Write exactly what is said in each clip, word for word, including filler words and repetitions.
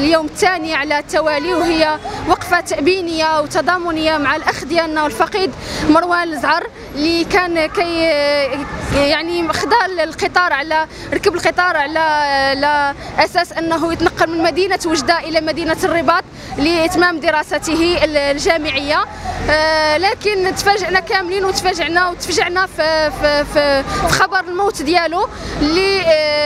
اليوم الثاني على التوالي، وهي وقفة تأبينية وتضامنية مع الأخ ديالنا والفقيد مروان الزعر اللي كان كي يعني خدا القطار على ركب القطار على على أساس أنه يتنقل من مدينة وجدة إلى مدينة الرباط لإتمام دراسته الجامعية. لكن تفاجئنا كاملين وتفاجئنا وتفاجئنا في, في, في, في خبر الموت ديالو اللي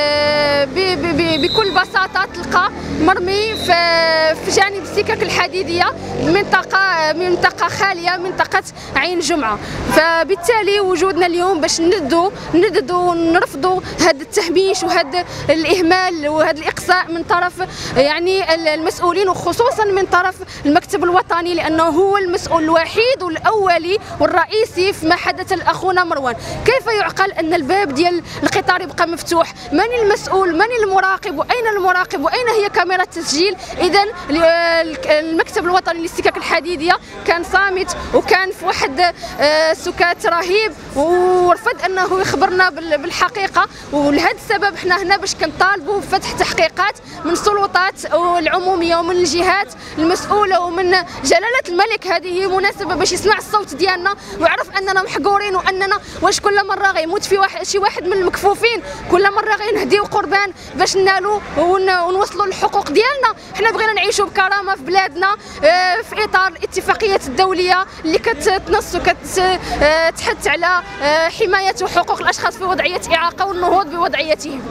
بكل بساطة تلقى مرمي في, في جانب السكك الحديدية، منطقة منطقة خالية، منطقة عين جمعة. فبالتالي وجودنا اليوم باش نددوا نددوا ونرفضوا هذا التهميش وهذا الإهمال وهذا الإقصاء من طرف يعني المسؤولين، وخصوصا من طرف المكتب الوطني، لأنه هو المسؤول الوحيد والأولي والرئيسي فيما حدث لأخونا مروان. كيف يعقل أن الباب ديال القطار يبقى مفتوح؟ من المسؤول؟ من المراقب؟ وأين المراقب؟ وأين هي كاميرا التسجيل؟ إذا المكتب الوطني للسكك الحديدية كان صامت وكان في واحد سكات رهيب ورفض أنه يخبرنا بالحقيقة. ولهذا السبب احنا هنا باش كنطالبوا بفتح تحقيقات من السلطات العمومية ومن الجهات المسؤولة ومن جلالة الملك. هذه مناسبة باش يسمع الصوت ديالنا ويعرف أننا محقورين، وأننا واش كل مرة غيموت في واحد شي واحد من المكفوفين كل مرة غينهديو قربان باش ننالوا ونوصلوا الحقوق ديالنا. حنا بغينا نعيشوا بكرامة في بلادنا في إطار الاتفاقيات الدولية اللي كتنص وكتحث على حماية حقوق الأشخاص في وضعية إعاقة والنهوض بوضعيتهم.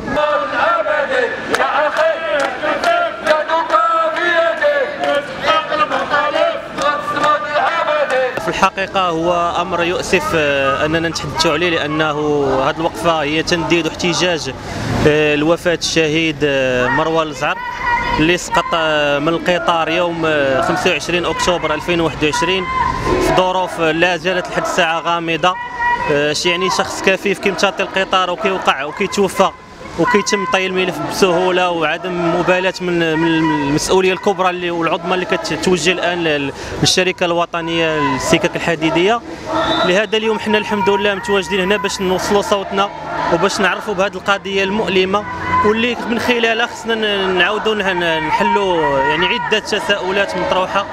في الحقيقة هو أمر يؤسف أننا نتحدثوا عليه، لأنه هذه الوقفة هي تنديد واحتجاج لوفاة الشهيد مروان الزعر اللي سقط من القطار يوم خمسة وعشرين أكتوبر ألفين وواحد وعشرين في ظروف لا زالت لحد الساعة غامضة. يعني شخص كفيف كيمتطي القطار وكيوقع وكيتوفى وكيتم طي الملف بسهوله وعدم مبالاه من من المسؤوليه الكبرى اللي والعظمى اللي كتوجه الان للشركه الوطنيه للسكك الحديديه. لهذا اليوم حنا الحمد لله متواجدين هنا باش نوصلوا صوتنا وباش نعرفوا بهذه القضيه المؤلمه، واللي من خلالها خصنا نعاودوا نحلوا يعني عده تساؤلات مطروحه.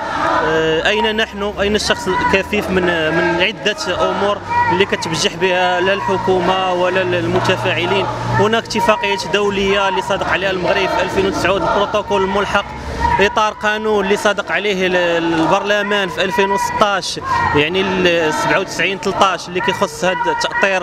اين نحن؟ اين الشخص الكفيف من من عده امور اللي كتبجح بها لا الحكومه ولا المتفاعلين؟ هناك اتفاقيات دوليه اللي صادق عليها المغرب في ألفين وتسعة، البروتوكول الملحق، اطار قانون اللي صادق عليه البرلمان في ألفين وستطاش يعني سبعة وتسعين ثلاثة عشر اللي كيخص هذا التأطير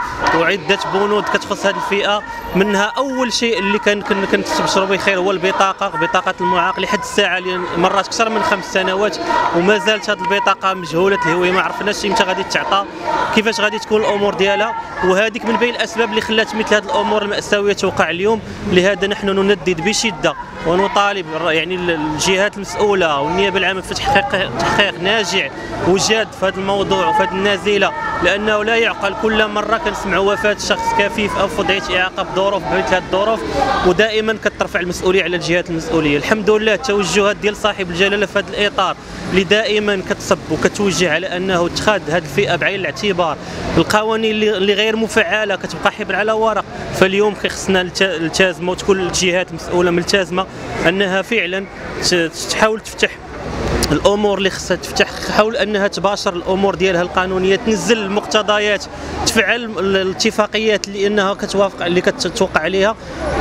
وعده بنود كتخص هذه الفئه. منها اول شيء اللي كان كنستبشروا بخير هو البطاقه، بطاقه المعاق. لحد الساعه اللي مرات اكثر من خمس سنوات وما زالت هذه البطاقه مجهوله الهويه، ما عرفناش امتى غادي تعطى، كيفاش غادي تكون الامور ديالها. وهذيك من بين الاسباب اللي خلات مثل هذه الامور المأساويه توقع اليوم. لهذا نحن نندد بشده ونطالب يعني الجهات المسؤوله والنيابه العامه في تحقيق تحقيق ناجع وجاد في هذا الموضوع وفي هذه النازله، لانه لا يعقل كل مره كنسمعوا وفاه شخص كفيف او في وضعيه اعاقه بظروف بمثل هذه الظروف ودائما كترفع المسؤوليه على الجهات المسؤوليه. الحمد لله التوجهات ديال صاحب الجلاله في هذا الاطار اللي دائما كتصب وكتوجه على انه اتخاذ هذه الفئه بعين الاعتبار. القوانين اللي غير مفعله كتبقى حبر على ورق، فاليوم خصنا نلتزموا وتكون الجهات المسؤوله ملتزمه انها فعلا تحاول تفتح الامور اللي خصها تفتح، حاول انها تباشر الامور ديالها القانونيه، تنزل المقتضيات، تفعل الاتفاقيات اللي انها كتوافق اللي كتوقع عليها.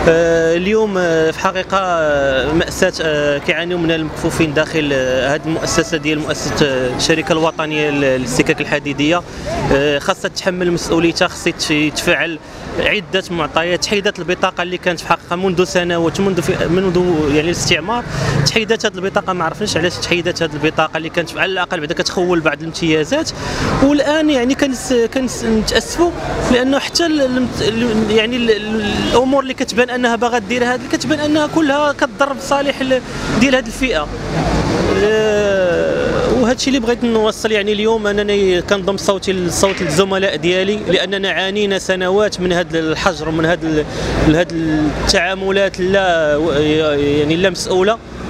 آه اليوم آه في حقيقه آه ماساه آه كيعانيوا منها المكفوفين داخل آه هذه المؤسسه ديال مؤسسه آه الشركه الوطنيه للسكك الحديديه. آه خاصها تتحمل مسؤوليتها، خاص يتفعل عده معطيات. تحيدات البطاقه اللي كانت في حقيقه منذ سنوات منذ منذ يعني الاستعمار، تحيدات هذه البطاقه ما عرفناش علاش تحيدات هذه البطاقه اللي كانت على الاقل بعدا كتخول بعض الامتيازات. والان يعني كنتاسفوا لانه حتى يعني الامور اللي كتبان انها باغا دير هذه كتبان انها كلها كتضر بصالح ديال هذه الفئه. وهذا الشيء اللي بغيت نوصل يعني اليوم انني كنضم صوتي لصوت الزملاء ديالي، لاننا عانينا سنوات من هذا الحجر ومن هذا هذه التعاملات لا يعني لا مسؤوله.